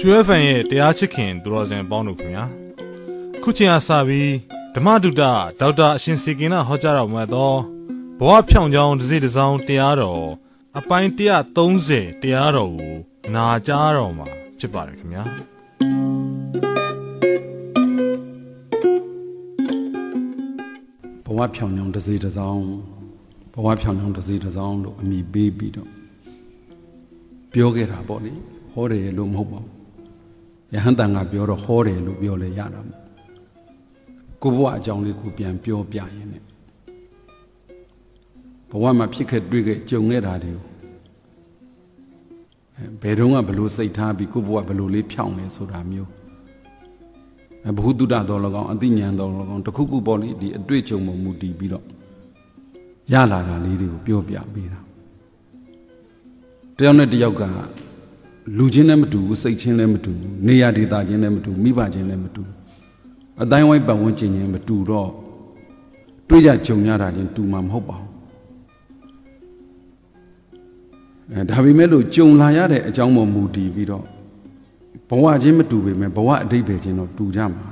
ရွှေဖန်ရဲ့တရားချစ်ခင်သူတော်စင်ပေါင်းတို့ခင်ဗျာခုချိန်အားစပြီးဓမ္မဒုတဒေါက်တာအရှင်စေကင်နာဟောကြားတော်မူသောဘဝဖြောင့်ကြောင်းတစ်စိတစ်စောင်းတရားတော်အပိုင်း130တရားတော်ကိုနာကြားတော်မှာဖြစ်ပါတယ်ခင်ဗျာဘဝဖြောင့်ကြောင်းတစ်စိတစ်စောင်းဘဝဖြောင့်ကြောင်းတစ်စိတစ်စောင်းလို့အမိပေးပြီးတော့ပြောခဲ့တာပေါ့လေဟောတယ်လို့မဟုတ်ပါဘူးယဟန်တန်ကပြောတော့ဟောတယ်လို့ပြောလဲရတာမို့ကိုဘဝအကြောင်းလေးကိုပြန်ပြောပြရင်ねဘဝမှာဖြစ်ခဲ့တွေ့ခဲ့ကြုံခဲ့တာတွေကိုဘယ်တော့မှဘလို့စိတ်ထားပြီးကိုဘဝဘလို့လေးဖြောင်းလဲဆိုတာမျိုးဘုသူတ္တတော်၎င်းအသိဉာဏ်တော်၎င်းတခုခုပေါ့လေဒီအတွေ့အကြုံမှမူတည်ပြီးတော့ရလာတာလေးတွေကိုပြောပြပေးတာတယောက်နဲ့တယောက်ကလူချင်းလည်းမတူဘူးစိတ်ချင်းလည်းမတူဘူးနေရာဒေသချင်းလည်းမတူမိဘချင်းလည်းမတူအတိုင်းဝိုင်းပတ်ဝန်းကျင်ချင်းမတူတော့တွေ့ကြကြုံရတာချင်းတူမှာမဟုတ်ပါဘူးဒါပေမဲ့လို့ကြုံလာရတဲ့အကြောင်းပေါ်မူတည်ပြီးတော့ဘဝချင်းမတူပေမဲ့ဘဝအတိတ်ပဲချင်းတော့တူကြမှာ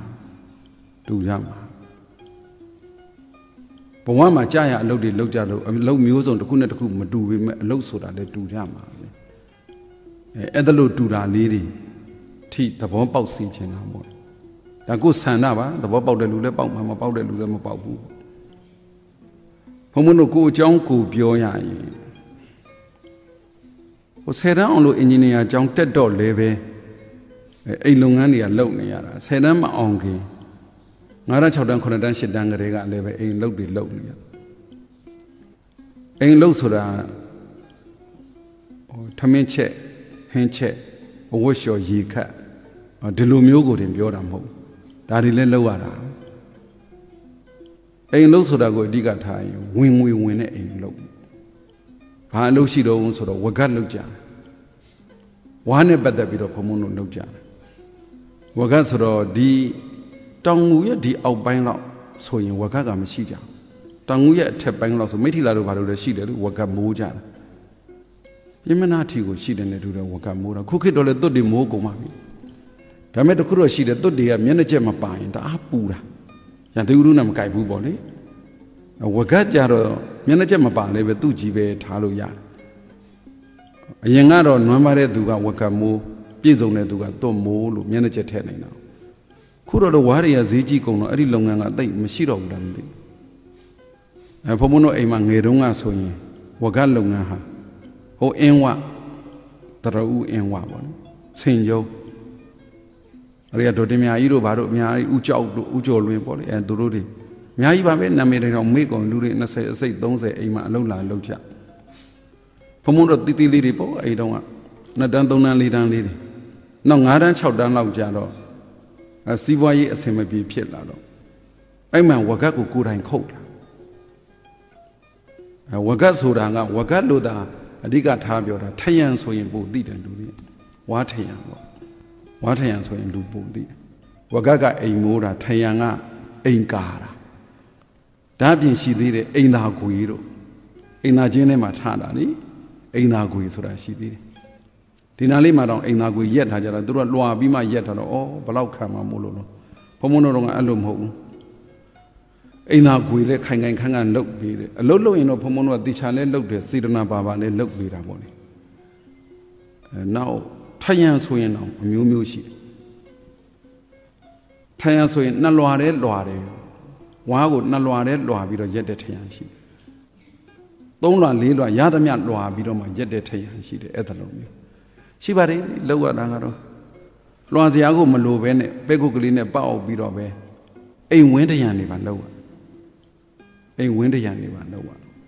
ဘဝမှာကြာရအလုပ်တွေလုပ်ကြလို့အလုပ်မျိုးစုံတစ်ခုနဲ့တစ်ခုမတူပေမဲ့အလုပ်ဆိုတာလည်းတူကြမှာအဲ့ဒါလို့တူတာလေးတွေထိသဘောပေါက်စေချင်တာပေါ့ဒါကိုဆန္ဒပါသဘောပေါက်တဲ့လူလည်းပေါက်မှာမပေါက်တဲ့လူလည်းမပေါက်ဘူးဘုံမတို့ကိုအကြောင်းကိုပြောရရင်ဟို10တန်းအောင်လို့အင်ဂျင်နီယာအကြောင်းတက်တော့လဲပဲအိမ်လုပ်ငန်းတွေကလုပ်နေရတာ10တန်းမအောင်ခင်9တန်း6တန်း9တန်း10တန်းကလေးကလည်းပဲအိမ်လုပ်တွေလုပ်နေရအိမ်လုပ်ဆိုတာဟိုထမင်းချက်ဟင်းချက်အဝတ်လျှော်ရေခတ်ဒီလိုမျိုးကိုတင်ပြောတာမဟုတ်ဒါတွေလည်းလုပ်ရတာအိမ်လုပ်ဆိုတာကိုအဓိကထားရင်ဝင်ငွေဝင်တဲ့အိမ်လုပ်ဘာအလုပ်ရှိတော့ဆိုတော့ဝကတ်လုပ်ကြတယ်ဝါနဲ့ပတ်သက်ပြီးတော့ဘုံဘုံတို့လုပ်ကြတယ်ဝကတ်ဆိုတော့ဒီတောင်ငူရဲ့ဒီအောက်ပိုင်းလောက်ဆိုရင်ဝကတ်ကမရှိကြဘူးတောင်ငူရဲ့အထက်ပိုင်းလောက်ဆိုမိထီလာတို့ဘာလို့လဲရှိတယ်လို့ဝကတ်မိုးကြတယ်ပြင်းမနာထီကိုရှိတယ်နဲ့တူတယ်ဝကမိုးတာခုခေတ်တော့လေသွတ်တွေမိုးကုန်ပါပြီဒါမဲ့တခုတော့ရှိတယ်သွတ်တွေကမျက်နှာချက်မပါရင်တအားပူတာရန်သူလူနဲ့မကြိုက်ဘူးပေါ့လေဝကကြတော့မျက်နှာချက်မပါလည်းပဲသူ့ကြီးပဲထားလို့ရတယ်အရင်ကတော့နွမ်းပါတဲ့သူကဝကမိုးပြည့်စုံတဲ့သူကသွတ်မိုးလို့မျက်နှာချက်ထည့်နေတာခုတော့ဝါးတွေကဈေးကြီးကုန်တော့အဲ့ဒီလုပ်ငန်းကတိတ်မရှိတော့ဘူးလားမသိဘုံဘုံတို့အိမ်မှာငယ်တုန်းကဆိုရင်ဝကလုပ်ငန်းဟာဟိုအင်းဝတရဦးအင်းဝပေါ့နော်ဆင်ကျုံအဲ့ဒီတော့တင်မြာကြီးတို့ဘာတို့အများကြီးဥကြောက်တို့ဥကျော်လွင်ပေါ့လေအဲသူတို့တွေအများကြီးပါပဲနာမည်တွေတော့မေ့ကုန်လူတွေ20အစိတ်30အိမ်မှာအလုပ်လာလုပ်ကြဘုံဘုံတို့တီးတီးလေးတွေပေါ့အဲ့တုန်းက2တန်း3တန်း4တန်းလေးတွေနောက်5တန်း6တန်းလောက်ကြာတော့စီးပွားရေးအဆင်မပြေဖြစ်လာတော့အဲ့မှဝကတ်ကိုကိုယ်တိုင်ခုတ်တာဝကတ်ဆိုတာကဝကတ်လို့တာအဓိကထားပြောတာထယံဆိုရင်ပို့သိတယ်လူတွေဝါထယံပေါ့ဝါထယံဆိုရင်လူပို့သိတယ်ဝကတ်ကအိမ်မိုးတာထယံကအိမ်ကာတာဒါအပြင်ရှိသေးတယ်အိမ်သာခွေတို့အိမ်သာချင်းထဲမှာထားတာလေအိမ်သာခွေဆိုတာရှိသေးတယ်ဒီနားလေးမှာတော့အိမ်သာခွေရက်ထားကြတာသူတို့ကလွှာပြီးမှရက်ထားတော့ဩဘလောက်ခံမှာမို့လို့ဘုံဘုံတို့ကအဲ့လိုမဟုတ်ဘူးအိမ်သာခွေလဲခိုင်ခိုင်ခန့်ခန့်လုတ်ပေးတယ်အလုတ်လုတ်ရင်တော့ဘုံဘုံတို့ကတေချာလဲလုတ်တယ်စေတနာပါလဲလုတ်ပေးတာပေါ့လေနောက်ထယံဆိုရင်တော့အမျိုးမျိုးရှိတယ်ထယံဆိုရင်နှစ်လွှာတယ်လွှာတယ်ဝါးကိုနှစ်လွှာတယ်လွှာပြီးတော့ရက်တဲ့ထယံရှိတယ်3လွှာ4လွှာရသမျှလွှာပြီးတော့မှရက်တဲ့ထယံရှိတယ်အဲ့ဒါလိုမျိုးရှိပါတယ်လောက်ရတာကတော့လွှာစရာကိုမလိုပဲနဲ့ပဲကုတ်ကလေးနဲ့ပတ်အောင်ပြီးတော့ပဲအိမ်ဝင်းတရံနေပါလောက်ရအိမ်ဝင်းတရံနေပါလောက်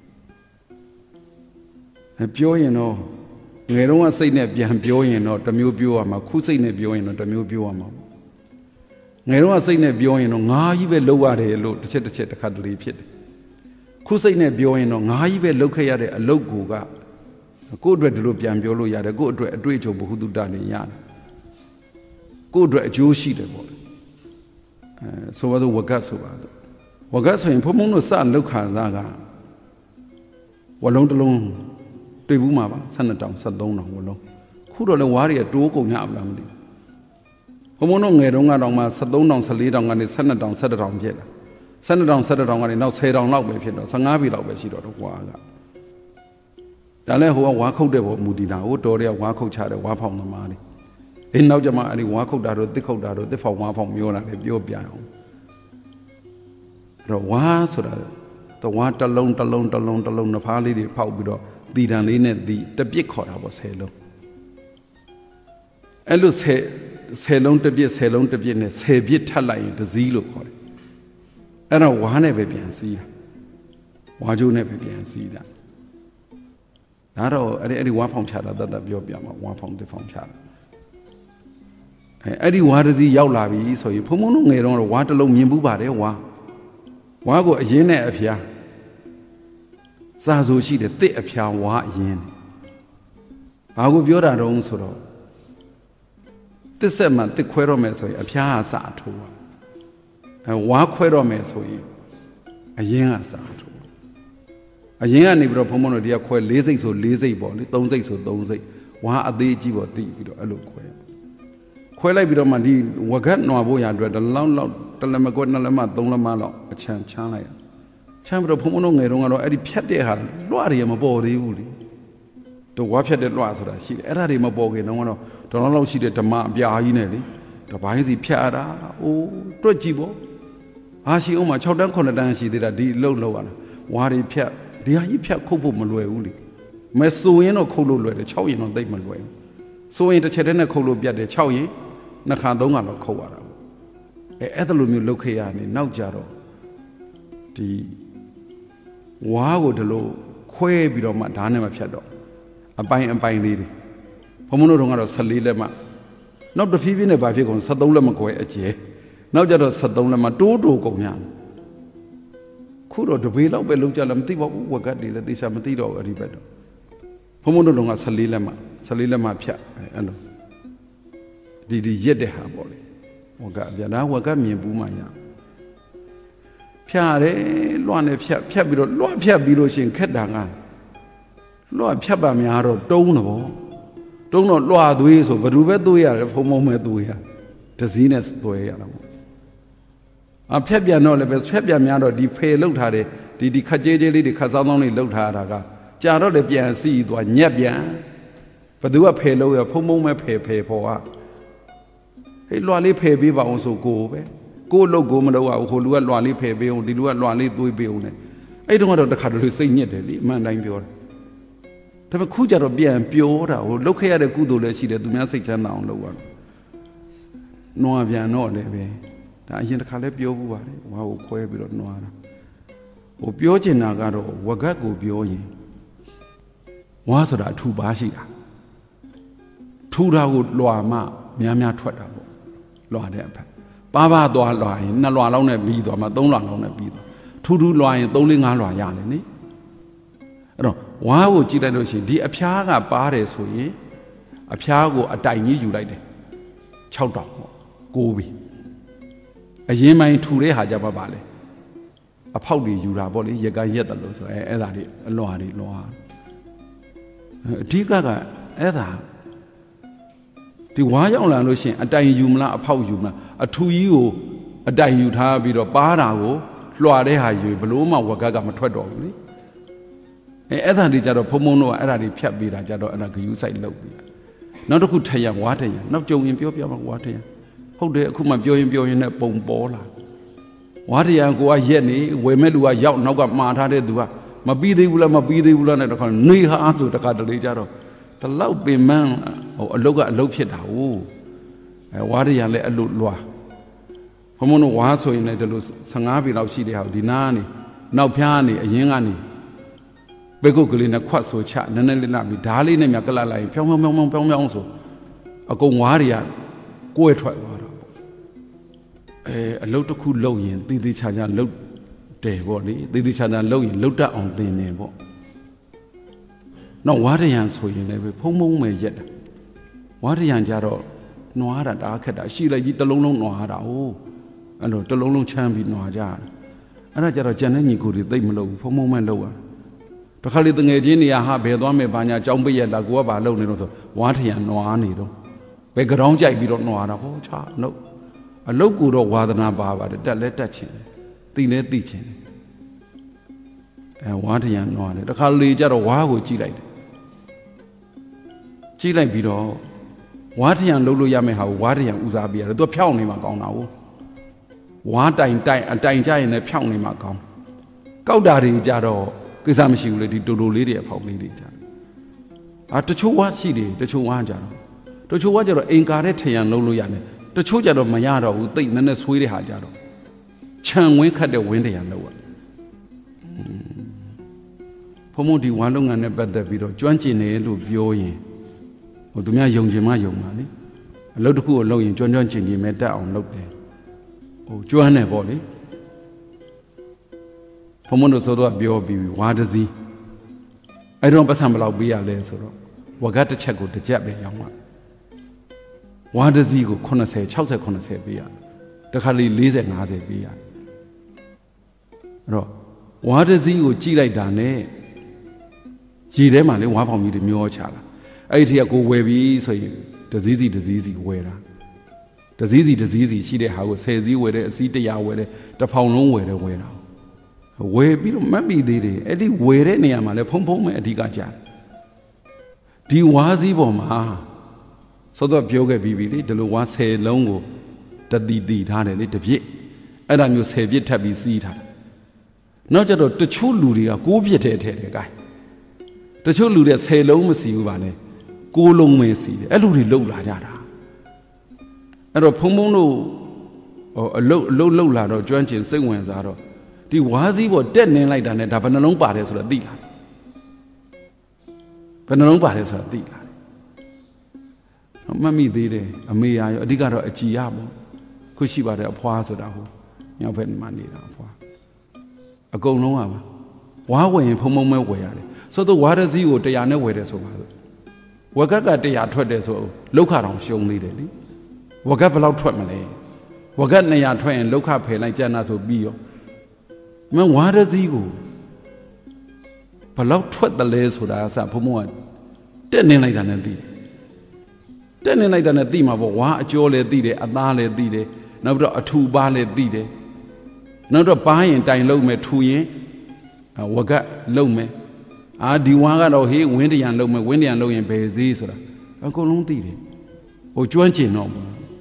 ရပြောရင်တော့ငယ်တုန်းကစိတ်နဲ့ပြန်ပြောရင်တော့တစ်မျိုးပြောရမှာခုစိတ်နဲ့ပြောရင်တော့တစ်မျိုးပြောရမှာငယ်တုန်းကစိတ်နဲ့ပြောရင်တော့ငါးကြီးပဲလောက်ရတယ်လို့တစ်ချက်တစ်ခါတလေဖြစ်တယ်ခုစိတ်နဲ့ပြောရင်တော့ငါးကြီးပဲလောက်ခဲ့ရတဲ့အလုပ်ကိုကကိုယ့်အတွက်ဒီလိုပြန်ပြောလို့ရတယ်ကိုယ့်အတွက်အတွေ့အကြုံဘုဟုတုတ္တနေရတယ်ကိုယ့်အတွက်အကျိုးရှိတယ်ပေါ့ဆိုပါတော့ဝကတ်ဆိုပါတော့ဝကတ်ဆိုရင်ဘုံဘုံတို့စလောက်ခါစားကဝလုံးတစ်လုံးတွေ့ဘူးမှာပါ12တောင်13တောင်ဝလုံးခုတော့လည်းဝါးတွေကတိုးကုန်ရပါလားမသိဘုံဘုံတို့ငယ်တုန်းကတော့မှ73တောင်14တောင်ကနေ12တောင်17တောင်ဖြစ်လာ12တောင်17တောင်ကနေနောက်10တောင်လောက်ပဲဖြစ်တော့15ပြီလောက်ပဲရှိတော့ဝါကဒါလည်းဟိုကဝါခုတ်တဲ့ပေါ်မူတည်တာဟိုတော်တွေကဝါခုတ်ချတဲ့ဝါဖောင်သမားတွေဒီနောက်ကျမှအဲ့ဒီဝါခုတ်တာတို့တစ်ခုတ်တာတို့တစ်ဖောင်ဝါဖောင်မျိုးလာတယ်ပြောပြအောင်အဲ့တော့ဝါဆိုတာတော့ဝါတစ်လုံးနှစ်ဖားလေးတွေဖောက်ပြီးတော့တီတန်လေးနဲ့တီတပြစ်ခေါ်တာပေါ့10လုံးအဲ့လို10လုံးတပြစ်10လုံးတပြစ်နဲ့10ပြစ်ထပ်လိုက်ရင်တစည်းလို့ခေါ်တယ်အဲ့တော့ဝါနဲ့ပဲပြန်စီးတာဝါကျိုးနဲ့ပဲပြန်စီးတာဒါတော့အဲ့ဒီဝါဖောင်ချတာတတ်ပြောပြမှာဝါဖောင်တစ်ဖောင်ချတာအဲ့ဒီဝါတစည်းရောက်လာပြီဆိုရင်ဘုံဘုံတို့ငယ်တော့ဝါတစ်လုံးမြင်ဘူးပါတယ်ဝါကိုအရင်နဲ့အဖျားစာဆိုရှိတယ်တစ်အဖျားဝါအရင်ဘာကိုပြောတာတုံးဆိုတော့တစ်ဆက်မှတစ်ခွဲတော့မယ်ဆိုရင်အဖျားကစာထိုးဝါခွဲတော့မယ်ဆိုရင်အရင်ကစာထိုးအရင်ကနေပြီးတော့ဘုံဘုံတို့ဒီကခွဲ4စိတ်ဆို4စိတ်ပေါ့လေ3စိတ်ဆို3စိတ်ဝါအသေးကြီးပေါ့တိပြီးတော့အဲ့လိုခွဲလိုက်ပြီးတော့မှဒီဝဂတ်နွားဖို့ရအတွက်တလောင်းလောက်တလက်မကွက်2လက်မ3လက်မလောက်အချမ်းချမ်းလိုက်ချမ်းပြီးတော့ဘုံဘုံတို့ငယ်တုန်းကတော့အဲ့ဒီဖြတ်တဲ့ဟာလွှတွေမပေါ်သေးဘူးလေတော့ဝါဖြတ်တဲ့လွှဆိုတာရှိတယ်အဲ့ဒါတွေမပေါ်ခင်တော့ဒေါ်လာလောက်ရှိတဲ့ဓမ္မအပြာကြီးနဲ့လေတပိုင်းစီဖြတ်ရတာအိုးတွက်ကြည့်ပေါ့ဟာရှိအောင်မှာ6တန်း9တန်းရှိသေးတာဒီလှုပ်ရတာဝါတွေဖြတ်ဒီဟာကြီးဖြတ်ခုတ်ဖို့မလွယ်ဘူးလေမဆိုရင်တော့ခုတ်လို့လွယ်တယ်6ရင်တော့သိပ်မလွယ်ဘူးဆိုရင်တစ်ချက်တည်းနဲ့ခုတ်လို့ပြတ်တယ်6ရင်2ခါ3ခါတော့ခုတ်ရတာပေါ့အဲ့ဒါလိုမျိုးလုပ်ခဲ့ရနေနောက်ကြတော့ဒီဝါကိုဒီလိုခွဲပြီးတော့မှဓာတ်နဲ့မဖြတ်တော့အပိုင်းလေးတွေဘုံဘုံတို့ကတော့14လက်မှနောက်တစ်ဖြည်းဖြည်းနဲ့ဘာဖြစ်ကုန်73လက်မခွဲအကျဲနောက်ကြတော့73လက်မှတိုးကုန်ညာခုတော့တပေးလောက်ပဲလုံးကြလားမသိပါဘူးဝက်ကတ်တွေလည်းသေချာမသိတော့ဘူးအဲ့ဒီဘက်တော့ဘုံဘုံတို့က14လက်မှဖြတ်အဲ့လိုဒီရက်တဲ့ဟာပေါ့လေဝက်ကတ်ဗျာဒါဝက်ကတ်မြင်ဘူးမှညာဖြတ်ရတယ်လွှနဲ့ဖြတ်ပြီးတော့လွှဖြတ်ပြီးလို့ရှိရင်ခက်တာကလွှဖြတ်ပါများတော့တုံးတော့လွှသွေးဆိုဘယ်သူပဲသွေးရတယ်ဖုံဖုံပဲသွေးရတစည်းနဲ့သွေးရတာပေါ့ဖြတ်ပြန်တော့လည်းပဲဖြတ်ပြန်များတော့ဒီဖေလောက်ထားတယ်ဒီခက်ကြေးလေးတွေခက်ဆောင်လေးလောက်ထားတာကကြာတော့လည်းပြန်စီးသွားညက်ပြန်ဘယ်သူကဖေလို့ရဖုံဖုံပဲဖေပေါ်ကဟေးလွှလေးဖေပေးပါအောင်ဆိုကိုလို့ကိုမလို့ဟိုလူကလွှလေးဖေပေးအောင်ဒီလူကလွှလေးသွေးပေးအောင်နဲ့အဲ့တုန်းကတော့တခါတလေစိတ်ညစ်တယ်လေအမှန်တိုင်းပြောတာဒါပေမဲ့ခုကြတော့ပြန်ပြောတာဟိုလုတ်ခဲ့ရတဲ့ကုသိုလ်လည်းရှိတယ်သူများစိတ်ချမ်းသာအောင်လုပ်ရတော့နွားပြန်တော့လည်းပဲဒါအရင်တစ်ခါလည်းပြောဘူးပါတယ်ဝါကိုခွဲပြီးတော့နွားတာဟိုပြောချင်တာကတော့ဝဂတ်ကိုပြောရင်ဝါဆိုတာအထူပါရှိတာထူတာကိုလွှာမှများထွက်တာပေါ့လွှာတဲ့အဖက်ပါသွားလွှာရင်2လွှာလောက်နဲ့ပြီးသွားမှ3လွှာလောက်နဲ့ပြီးသွားထူလွှာရင်3 4 5လွှာရတယ်နိအဲ့တော့ဝါကိုကြည့်လိုက်လို့ရှိရင်ဒီအဖျားကပါတယ်ဆိုရင်အဖျားကိုအတိုင်ကြီးယူလိုက်တယ်6တောင်ပေါ့9ပြီအရင်ပိုင်းထူတဲ့ဟာကြပါလေအဖောက်တွေယူတာပေါ့လေရက်ကရက်တယ်လို့ဆိုအဲ့ဒါတွေအလွှာတွေလွှာအဓိကအဲ့ဒါဒီဝါရောက်လာလို့ရှိရင်အတိုင်ယူမလားအဖောက်ယူမလားအထူကြီးကိုအတိုင်ယူထားပြီးတော့ပါတာကိုလွှာတဲ့ဟာယူဘလို့မှဝက်ကကမထွက်တော့ဘူးလေအဲ့ဒါတွေကြတော့ဖုံဖုံတော့အဲ့ဒါတွေဖြတ်ပေးတာကြတော့အဲ့ဒါဂယူးဆိုင်လုပ်ပြီးနောက်တစ်ခုထရံဝါထရံနောက်ကြုံရင်ပြောပြမှာဝါထရံဟုတ်တယ်အခုမှပြောရင်နဲ့ပုံပေါ်လာဝါထရံကိုကရက်နေဝယ်မဲ့လူကရောက်နောက်ကမှားထားတဲ့သူကမပြီးသေးဘူးလားနဲ့တခါနေဟာဆိုတခါတလေကြတော့တလောက်ပင်မန်းဟိုအလုတ်ကအလုတ်ဖြစ်တာဟုတ်ဝါထရံလည်းအလုတ်လွှာဘုံဘုံတို့ဝါဆိုရင်လည်းဒီလို15ပြီလောက်ရှိတဲ့ဟာဒီနားကနေနောက်ဖျားနေအရင်ကနေဘေကုတ်ကလေးနဲ့ခွတ်ဆိုချနည်းနည်းလေးလာပြီးဓားလေးနဲ့မြကလတ်လိုက်ရင်ဖြောင်းဆိုအကုန်ဝါးတွေကကိုယ်ထွက်သွားတာပေါ့အလုတ်တစ်ခုလှုပ်ရင်သေချာလှုပ်တယ်ပေါ့လေသေချာလှုပ်ရင်လှုပ်တတ်အောင်သင်တယ်ပေါ့နောက်ဝါးရံဆိုရင်လည်းဖုံမဲ့ရက်တာဝါးရံကြတော့နွားတာတအားခက်တာရှိလိုက်ကြီးတစ်လုံးလုံးနွားတာဟုတ်အဲ့လိုတစ်လုံးလုံးချမ်းပြီးနွားကြတာအဲ့ဒါကြတော့ကြံတဲ့ညီကိုတွေသိပ်မလုပ်ဘူးဖုံမဲ့လုပ်ရတခါလေတငယ်ချင်းနေရဟာဘယ်သွားမယ်ဘာညာကြောင်းပိတ်ရလာကိုကဘာလုပ်နေတော့ဆိုဝါထရံနွားနေတော့ဘယ်ကြောင်းကြိုက်ပြီးတော့နှွာတာဟောချာနှုတ်အလုတ်ကိုတော့ဝါဒနာပါပါတယ်တက်လဲတက်ချင်းသိလဲသိချင်းဝါးထရံနှွာတယ်တခါလေကြတော့ဝါးကိုကြည့်လိုက်တယ်ကြည့်လိုက်ပြီးတော့ဝါးထရံလှုပ်လို့ရမယ့်ဟာကိုဝါးထရံဦးစားပေးရတယ်သူကဖြောင်းနေမှာကောင်းတာဟုတ်ဝါးတိုင်အတိုင်ကြရင်လည်းဖြောင်းနေမှာကောင်းကောက်တာတွေကြတော့ကိစ္စမရှိဘူးလေဒီတိုလေးတွေအဖောက်လေးတွေကြတချို့ဝါးရှိတယ်တချို့ဝါးကြတော့တချို့ဝါးကြတော့အင်ကာတဲ့ထရံလှုပ်လို့ရတယ်တချို့ကြတော့မရတော့ဘူးတိတ်နည်းနည်းဆွေးတဲ့ဟာကြတော့ခြံဝင်းခတ်တဲ့ဝင်းထရံလှုပ်ရဘုံမဒီဝါလုပ်ငန်းနဲ့ပတ်သက်ပြီးတော့ကျွမ်းကျင်တယ်လို့ပြောရင်သူများယုံချင်မှယုံပါလေအလုပ်တစ်ခုကိုလုပ်ရင်ကျွမ်းကျင်ကျင်မဲ့တက်အောင်လုပ်တယ်ကျွမ်းတယ်ပေါ့လေဘုံမတို့ဆိုတော့ပြောပြီးဝါတစည်းအဲ့တော့ပတ်စံဘယ်လောက်ပေးရလဲဆိုတော့ဝါကတစ်ချက်ကိုတစ်ချက်ပဲရောင်းပါဝါတစည်းကို80 60 80ပေးရတခါလေ40 50ပေးရအဲ့တော့ဝါတစည်းကိုကြည့်လိုက်တာနဲ့ရေထဲမှာလေဝါဖောင်ကြီးတွေမျောချလာအဲ့ဒီထက်ကိုဝယ်ပြီးဆိုရင်တစည်းစီဝယ်တာတစည်းစီရှိတဲ့ဟာကို10စည်းဝယ်တယ်အစည်း100ဝယ်တယ်တစ်ဖောင်လုံးဝယ်တယ်ဝယ်တာဝယ်ပြီးတော့မတ်မိသေးတယ်အဲ့ဒီဝယ်တဲ့နေရာမှာလေဖုံမဲ့အဓိကကြာဒီဝါးစည်းပေါ်မှာစောတော့ပြောခဲ့ပြီးပြီလေဒီလိုဝါး10လုံးကိုတတိထားတယ်လေတစ်ပြည့်အဲ့ဒါမျိုး10ပြည့်ထပ်ပြီးစီးထားတယ်နောက်ကျတော့တချို့လူတွေက9ပြည့်ထဲတယ်ကဲတချို့လူတွေ10လုံးမစီဘူးပါနဲ့9လုံးပဲစီတယ်အဲ့လူတွေလှုပ်လာကြတာအဲ့တော့ဖုံတို့အလုတ်လာတော့ကျွမ်းကျင်စိတ်ဝင်စားတော့ဒီဝါးစည်းပေါ်တက်နေလိုက်တာနဲ့ဒါဘယ်နှလုံးပါတယ်ဆိုတော့သိလာတယ်ဘယ်နှလုံးပါတယ်ဆိုတော့သိလာတယ်မှတ်မိသေးတယ်အမေရောအဓိကတော့အကြည်ရပေါ့ခုရှိပါတယ်အဖွားဆိုတာဟိုမြောက်ဘက်မှာနေတာအဖွားအကုန်လုံးပါဝါးဝယ်ရင်ဖုံမဲဝယ်ရတယ်ဆိုတော့ဝါးတစည်းကို100နဲ့ဝယ်တယ်ဆိုပါလို့ဝက်က100ထွက်တယ်ဆိုလောက်ခတောင်ရှုံးသေးတယ်လေဝက်ကဘယ်လောက်ထွက်မလဲဝက်က200ထွက်ရင်လောက်ခဖယ်လိုက်ကျန်တာဆိုပြီးရောမင်းဝါးတစည်းကိုဘယ်လောက်ထွက်တယ်လဲဆိုတာအစဘုံကတက်နေလိုက်တာနဲ့သိတယ်တက်နေလိုက်တာနဲ့သိမှာပေါ့ဝါးအကျော်လည်းသိတယ်အသားလည်းသိတယ်နောက်ပြီးတော့အထူပါလည်းသိတယ်နောက်တော့ပါရင်တိုင်လုံးမယ်ထူရင်ဝကလုံးမယ်ဒီဝါးကတော့ဟေးဝင်းတရံလုံးမယ်ဝင်းတရံလုံးရင်ဘယ်စည်းဆိုတာအကုန်လုံးသိတယ်ဟိုကျွမ်းကျင်တော့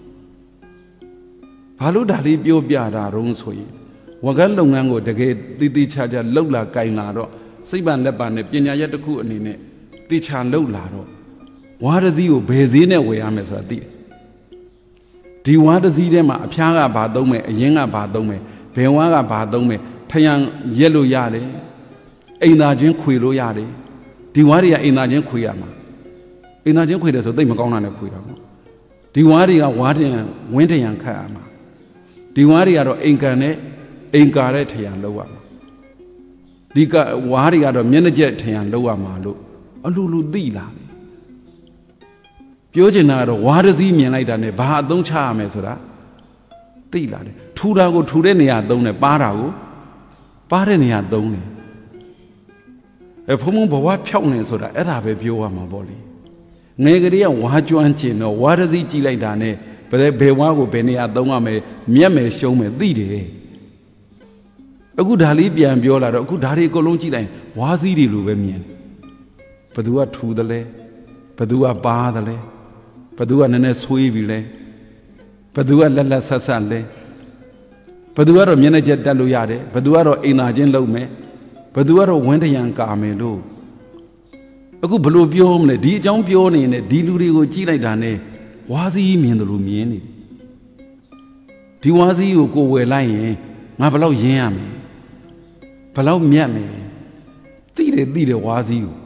ဘာလို့ဒါလေးပြောပြတာတုံးဆိုရင်ဝကလုပ်ငန်းကိုတကယ်တိချာချာလှုပ်လာကြိုင်လာတော့စိတ်ပါလက်ပါနဲ့ပညာရက်တစ်ခုအနေနဲ့တိချာလှုပ်လာတော့ဝါးတစည်းကိုဘယ်စည်းနဲ့ဝယ်ရမယ်ဆိုတာသိတယ်ဒီဝါးတစည်းထဲမှာအဖျားကဘာသုံးမယ်အရင်ကဘာသုံးမယ်ဘယ်ဝါးကဘာသုံးမယ်ထရံရက်လို့ရတယ်အိမ်သာချင်းခွေလို့ရတယ်ဒီဝါးတွေကအိမ်သာချင်းခွေရမှာအိမ်သာချင်းခွေတယ်ဆိုသိမကောင်းတာနဲ့ခွေတာပေါ့ဒီဝါးတွေကဝါးတရံဝင်းတရံခတ်ရမှာဒီဝါးတွေကတော့အိမ်ကန်နဲ့အိမ်ကာတဲ့ထရံလောက်ရမှာဒီကဝါးတွေကတော့မျက်နှာကျက်ထရံလောက်ရမှာလို့အလူသိလာတယ်ပြောချင်တာကတော့ဝါးတစည်းမြင်လိုက်တာနဲ့ဘာအသုံးချရမယ်ဆိုတာသိလာတယ်ထူတာကိုထူတဲ့နေရာသုံးတယ်ပါတာကိုပါတဲ့နေရာသုံးတယ်ဖုံဘဝဖြောက်နေဆိုတာအဲ့ဒါပဲပြောရမှာပေါ့လေငယ်ကလေးကဝါးကျွမ်းကျင်တော့ဝါးတစည်းကြည့်လိုက်တာနဲ့ဘယ်ဝါးကိုဘယ်နေရာသုံးရမယ်မျက်မယ်ရှုံးမယ်သိတယ်အခုဒါလေးပြန်ပြောလာတော့အခုဒါတွေအကုန်လုံးကြည့်လိုက်ဝါးစည်းတွေလိုပဲမြင်ဘသူကထူတယ်လဲဘသူကပါတယ်လဲဘသူကနည်းနည်းဆွေးပြီလဲဘသူကလက်ဆက်လဲဘသူကတော့မျက်နှာကျက်တက်လို့ရတယ်ဘသူကတော့အိမ်သာချင်းလုံးမယ်ဘသူကတော့ဝင်းတရံကာမယ်လို့အခုဘလို့ပြောမလဲဒီအကြောင်းပြောနေရင်ဒီလူတွေကိုကြည့်လိုက်တာနဲ့ဝါးစည်းမြင်တယ်လို့မြင်နေဒီဝါးစည်းကိုဝယ်လိုက်ရင်ငါဘယ်လောက်ရင်းရမယ်ဘယ်လောက်မြတ်မယ်သိတယ်ဝါးစည်းကို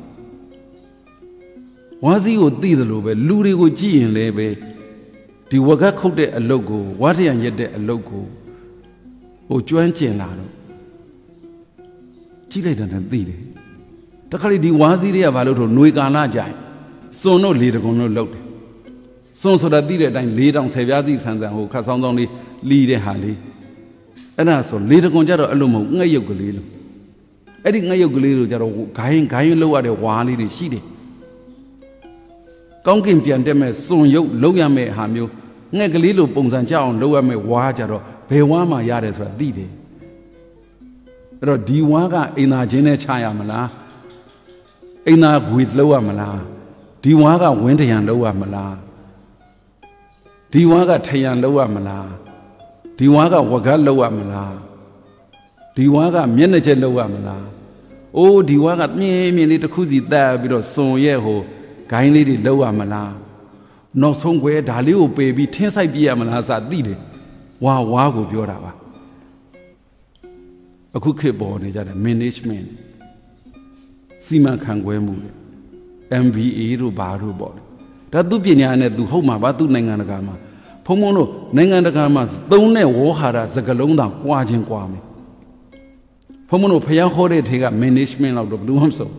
သိတယ်လို့ပဲလူတွေကိုကြည့်ရင်လည်းပဲဒီဝကခုတ်တဲ့အလုပ်ကိုဝါထရံရက်တဲ့အလုပ်ကိုဟိုကျွမ်းကျင်လာတော့ကြည့်လိုက်တာနဲ့သိတယ်တခါလေဒီဝါးစည်းတွေကဘာလို့တော့ຫນွေကာလကြိုင်စွန်တို့လေတကုံတို့လှုပ်တယ်စွန်ဆိုတာသိတဲ့အတိုင်း၄တောင်10ပြားစီဆန်ဟိုခတ်ဆောင်းလေးလီတဲ့ဟာလေးအဲ့ဒါဆိုလေတကုံကြတော့အဲ့လိုမဟုတ်ငှက်ရုပ်ကလေးလို့အဲ့ဒီငှက်ရုပ်ကလေးလို့ကြတော့ဂိုင်းလှုပ်ရတဲ့ဝါးလေးတွေရှိတယ်ကောင်းကင်ပြန်တက်မဲ့စွန်ရုပ်လုံးရမဲ့ဟာမျိုးငှက်ကလေးလိုပုံစံကြအောင်လုပ်ရမဲ့ဝါကြတော့ဘယ်ဝါမှရတယ်ဆိုတာသိတယ်အဲ့တော့ဒီဝါကအိမ်သာချင်းနဲ့ချရမလားအိမ်သာဂွေလှုပ်ရမလားဒီဝါကဝင်းတရံလှုပ်ရမလားဒီဝါကထရံလှုပ်ရမလားဒီဝါကဝကတ်လှုပ်ရမလားဒီဝါကမျက်နှာချက်လှုပ်ရမလားအိုးဒီဝါကမြင်းမြင်းလေးတစ်ခုစီတက်ပြီးတော့စွန်ရဲ့ဟိုဂိုင်းလေးတွေလှုပ်ရမလားနောက်ဆုံးကွယ်ဒါလေးကိုပေပြီးထင်းဆိုင်ပြရမလားစသိတယ်ဝါကိုပြောတာပါအခုခေတ်ပေါ်နေကြတယ် management စီမံခန့်ခွဲမှု MBA တို့ဘာတို့ပေါ့ဒါသူပညာနဲ့သူဟုတ်မှာပါသူနိုင်ငံတကာမှာဖုံဖုံတို့နိုင်ငံတကာမှာသုံးတဲ့ဝေါ်ဟာရစကလုံးတောင်ကွာချင်းကွာမယ်ဖုံဖုံတို့ဖျားခေါ်တဲ့ထေက management လောက်တော့ဘယ်လိုမှမဆုံး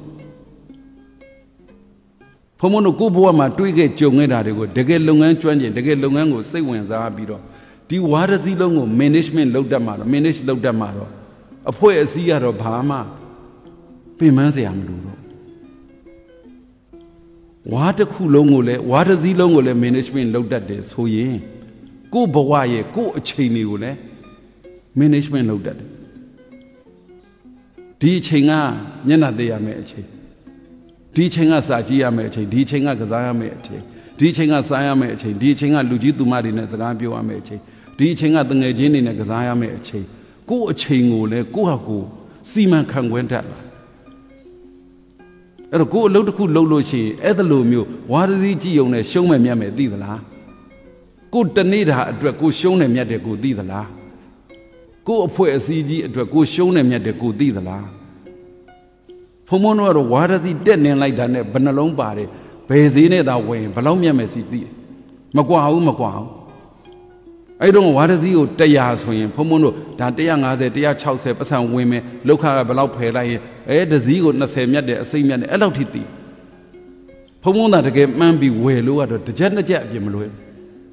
ဖုံဖုံတို့ကိုယ့်ဘဝမှာတွေးခဲ့ကြုံခဲ့တာတွေကိုတကယ်လုပ်ငန်းကျွမ်းကျင်တကယ်လုပ်ငန်းကိုစိတ်ဝင်စားပြီးတော့ဒီဝါရစည်းလုံးကို management လုပ်တတ်မှာတော့ manage လုပ်တတ်မှာတော့အဖွဲ့အစည်းကတော့ဘာမှပြင်ပန်းစရာမလိုတော့ဝါတစ်ခုလုံးကိုလည်းဝါတစ်စည်းလုံးကိုလည်း management လုပ်တတ်တယ်ဆိုရင်ကိုယ့်ဘဝရဲ့ကိုယ့်အချိန်တွေကိုလည်း management လုပ်တတ်တယ်ဒီအချိန်ကမျက်နှာသေးရမယ့်အချိန်ဒီအချိန်ကစာကြည့်ရမယ့်အချိန်ဒီအချိန်ကကစားရမယ့်အချိန်ဒီအချိန်ကစားရမယ့်အချိန်ဒီအချိန်ကလူကြီးသူမတွေနဲ့စကားပြောရမယ့်အချိန်ဒီအချိန်ကတငယ်ချင်းတွေနဲ့ကစားရမယ့်အချိန်ကိုယ့်အချိန်ကိုလည်းကိုယ့်ဟာကိုယ်စီမံခန့်ခွဲတတ်လာအဲ့တော့ကိုယ်အလုပ်တစ်ခုလုပ်လို့ရှိရင်အဲ့ဒါလိုမျိုးဝါရစည်းကြည့်ုံနဲ့ရှုံးမယ်မြတ်မယ်သိသလားကိုယ်တနေ့တာအတွက်ကိုရှုံးတယ်မြတ်တယ်ကိုသိသလားကိုယ်အဖွဲ့အစည်းကြီးအတွက်ကိုရှုံးတယ်မြတ်တယ်ကိုသိသလားဖုံဖုံတို့ကတော့ဝါရစည်းတက်နေလိုက်တာနဲ့ဘယ်နှလုံးပါတယ်ဘယ်ဈေးနဲ့သာဝင်ဘယ်လောက်မြတ်မယ်စီသိမကွာဘူးအဲ့တော့ဝါရစည်းကို100ဆိုရင်ဖုံဖုံတို့ဒါ150 160ပတ်စံဝင်မယ်လောက်ခါကဘယ်လောက်ဖယ်လိုက်ရင်တစည်းကို20မြတ်တယ်အစိမ့်မြတ်တယ်အဲ့လောက်ထိသိဖုံဖုံသာတကယ်မှန်းပြီးဝယ်လို့ကတော့တစ်ချက်နှစ်ချက်အပြစ်မလွယ်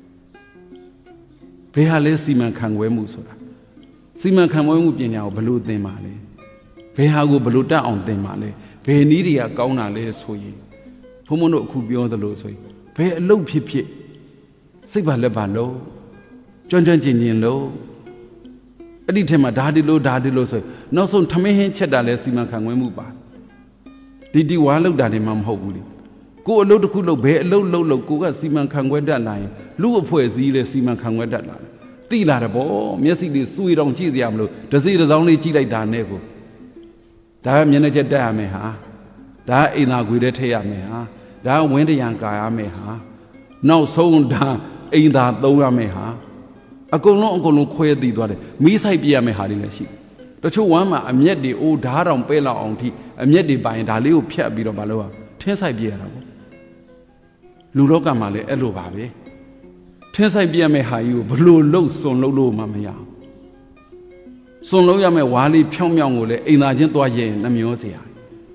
ဘယ်ဟာလဲစီမံခန့်ခွဲမှုဆိုတာစီမံခန့်ခွဲမှုပညာကိုဘယ်လိုသင်ပါလဲဘယ်ဟာကိုဘယ်လိုတတ်အောင်သင်ပါလဲဘယ်နည်းတွေကကောင်းတာလဲဆိုရင်ဖုံဖုံတို့အခုပြောသလိုဆိုရင်ဘယ်အလုပ်ဖြစ်ဖြစ်စိတ်ပါလက်ပါလို့ကျွမ်းကျင်ကျင်လို့အဲ့ဒီထဲမှာဒါဒီလို့ဆိုနောက်ဆုံးထမင်းဟင်းချက်တာလဲစီမံခန့်ခွဲမှုပါဒီဝါလောက်တာနေမှမဟုတ်ဘူးလေကိုယ်အလုပ်တစ်ခုလုပ်ဘယ်အလုပ်လုပ်ကိုကစီမံခန့်ခွဲတတ်လာရင်လူအဖွဲ့အစည်းလဲစီမံခန့်ခွဲတတ်လာတယ်သိလာတယ်ဗောမျက်စိလေးစွေတောင်ကြည့်စရာမလိုတစေတစောင်းလေးကြည့်လိုက်တာနဲ့ကိုဒါကမျက်နှာချက်တက်ရမယ်ဟာဒါအိမ်သာခွေထဲထည့်ရမယ်ဟာဒါဝင်းတရံကာရမယ်ဟာနောက်ဆုံးဒါအိမ်သာသုံးရမယ်ဟာအကုန်လုံးခွဲသိသွားတယ်မီးဆိုင်ပြရမယ့်ဟာတွေလည်းရှိတချို့ဝမ်းမှာအမျက်တွေအိုးဓားတောင်ပဲလောက်အောင်ထိအမျက်တွေပိုင်ဒါလေးကိုဖြတ်ပြီးတော့မလုပ်အောင်ထင်းဆိုင်ပြရတာပေါ့လူလောကမှာလည်းအဲ့လိုပါပဲထင်းဆိုင်ပြရမယ့်ဟာကြီးကိုဘလို့လှုပ်စွန်လှုပ်လို့မှမရအောင်စွန်လှုပ်ရမယ့်ဝါးလေးဖြောင်းဖြောင်းကိုလည်းအိမ်သာချင်းသွားရင်နှမျောเสีย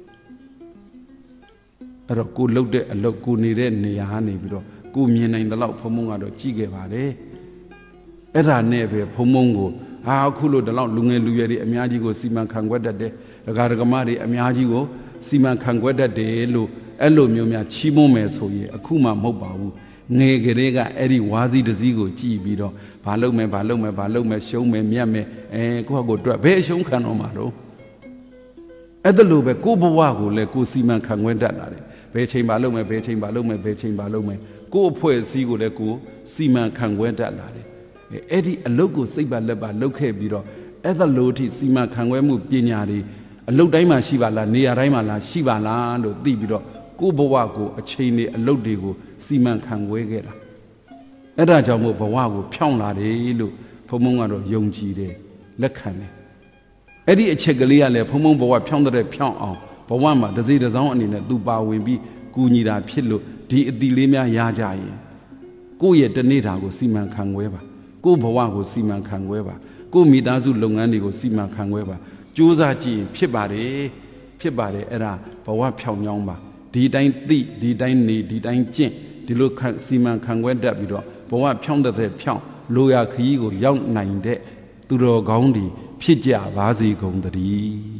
အဲ့တော့ကိုလှုပ်တဲ့အလုပ်ကိုနေတဲ့နေရာကနေပြီးတော့ကိုမြင်နိုင်တဲ့လောက်ဖုံဖုံကတော့ကြည့်ခဲ့ပါတယ်အဲ့ဒါနဲ့ပဲဖုံဖုံကိုအခုလို့ဒီလောက်လူငယ်လူရွယ်တွေအများကြီးကိုစီမံခန့်ခွဲတတ်တယ်ဒကာဒကမတွေအများကြီးကိုစီမံခန့်ခွဲတတ်တယ်လို့အဲ့လိုမျိုးများချီးမွမ်းမယ်ဆိုရင်အခုမှမဟုတ်ပါဘူးငယ်ကလေးကအဲ့ဒီဝါးစည်းတစ်စည်းကိုကြည့်ပြီးတော့ဘာလုပ်မယ်ရှုံးမယ်မြတ်မယ်ကိုယ့်ဟာကိုယ်တွက်ဘယ်အရှုံးခံတော့မှာတော့အဲ့ဒါလိုပဲကိုယ့်ဘဝကိုလည်းကိုယ်စီမံခန့်ခွဲတတ်လာတယ်ဘယ်ချိန်ဘာလုပ်မယ်ကိုယ့်အဖွဲ့အစည်းကိုလည်းကိုယ်စီမံခန့်ခွဲတတ်လာတယ်အဲ့ဒီအလုတ်ကိုစိတ်ပါလက်ပါလုပ်ခဲ့ပြီးတော့အဲ့ဒါလို့ထိစီမံခန့်ခွဲမှုပညာတွေအလုတ်တိုင်းမှာရှိပါလားနေရာတိုင်းမှာလားရှိပါလားလို့သိပြီးတော့ကိုယ့်ဘဝကိုအချိန်တွေအလုတ်တွေကိုစီမံခန့်ခွဲခဲ့တာအဲ့ဒါကြောင့်မို့ဘဝကိုဖြောင်းလာတယ်လို့ဘုံဘုံကတော့ယုံကြည်တယ်လက်ခံတယ်အဲ့ဒီအချက်ကလေးကလည်းဘုံဘုံဘဝဖြောင်းတဲ့ဖြောင်းအောင်ဘဝမှာတစ်စိတစ်စောင်းအနေနဲ့သူပါဝင်ပြီးကူညီတာဖြစ်လို့ဒီအတီလေးများရကြရင်ကိုယ့်ရဲ့တနေ့တာကိုစီမံခန့်ခွဲပါကိုယ့်ဘဝကိုစီမံခန့်ခွဲပါကိုယ့်မိသားစုလုပ်ငန်းတွေကိုစီမံခန့်ခွဲပါကြိုးစားကြည့်ရင်ဖြစ်ပါတယ်အဲ့ဒါဘဝဖြောင်းကြောင်းပါဒီတိုင်းသိဒီတိုင်းနေဒီတိုင်းကျင့်ဒီလိုစီမံခန့်ခွဲတတ်ပြီးတော့ဘဝဖြောင်းတဲ့ဖြောင်းလိုရာခရီးကိုရောက်နိုင်တဲ့သူတော်ကောင်းတွေဖြစ်ကြပါစေကုန်သတည်း